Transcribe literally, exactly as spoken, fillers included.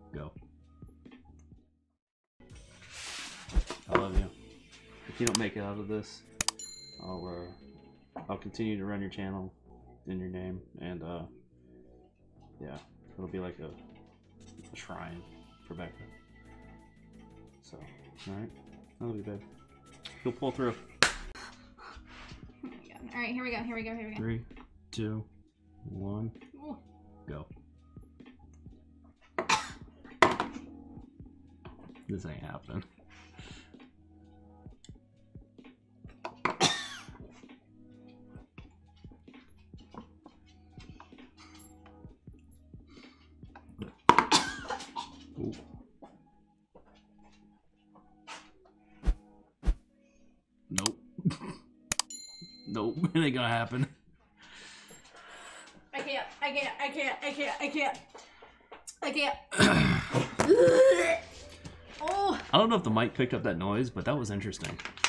Go. I love you. If you don't make it out of this, I'll uh, I'll continue to run your channel in your name, and uh, yeah, it'll be like a, a shrine for Becca. So, all right, I love you, babe. You'll pull through. Oh my God. All right, here we go. Here we go. Here we go. Three, two, one, Ooh. go. This ain't happening. Ooh. Nope. Nope, it ain't gonna happen. I can't. I can't. I can't. I can't. I can't. I can't. Oh. I don't know if the mic picked up that noise, but that was interesting.